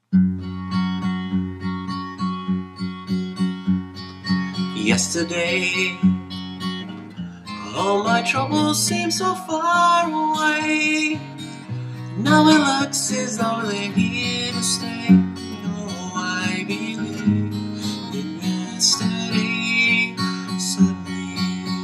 Yesterday, all my troubles seem so far away. Now it looks as though they're here to stay. Oh, I believe in yesterday. Suddenly,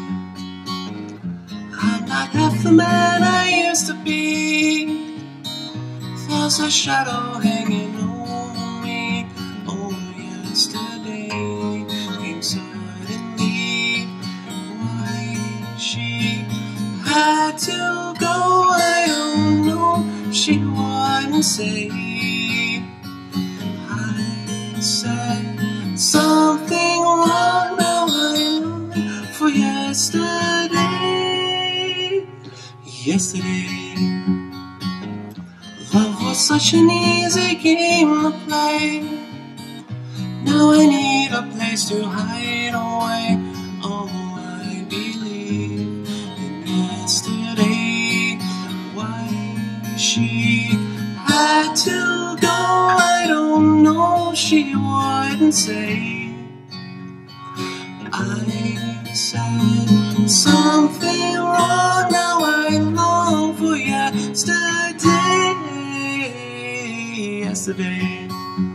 I'm not half the man I used to be. There's a shadow hanging over me. Oh, yesterday came suddenly. Why she had to go, I don't know. She wouldn't say. I said something wrong. Now I long for yesterday. Yesterday, love was such an easy game to play. Now I need a place to hide away. Oh, I believe in yesterday. Why she had to go, I don't know. She wouldn't say. I said something wrong. Now I long for yesterday. Yesterday,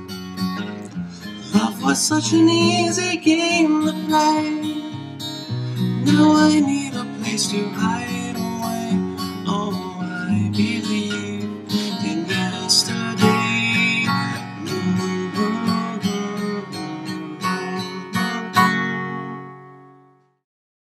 love was such an easy game to play. Now I need a place to hide.